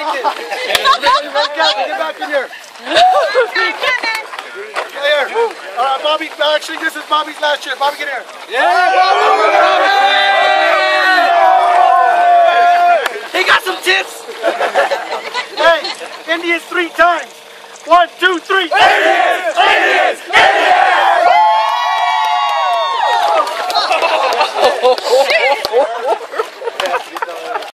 take it. Get back in here. Get here. All right, Bobby. Actually, this is Bobby's last chance. Bobby, get here. Yeah, Bobby! He got some tips. Hey, Indians 3 times. 1, 2, 3. Indians! Indians! Indians!